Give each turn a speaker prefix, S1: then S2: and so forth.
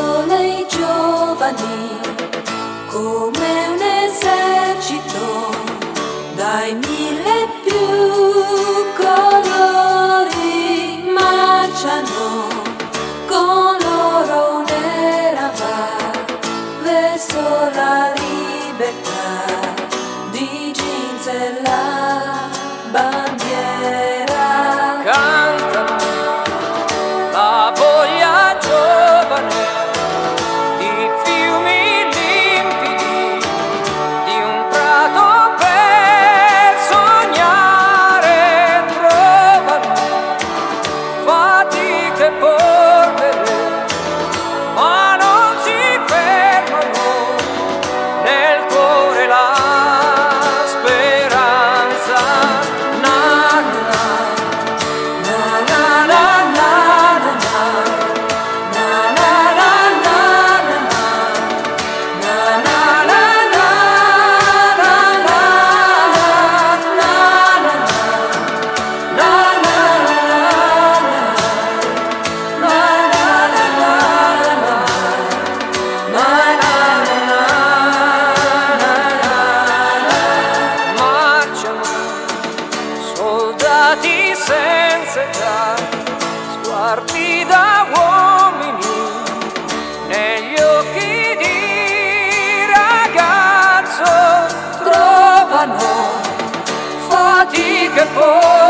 S1: sole i giovani come un esercito dai 1000 più colori marciano con loro un'era va verso la libertà di jeans e la bandiera.
S2: Cantano la voglia giovane di fiumi limpidi, di un prato per sognare, trovano fatiche porteremo, ma non si fermano, nel cuore la speranza. Soldati senza età, sguardi da uomini, negli occhi di ragazzo trovano fatiche poi.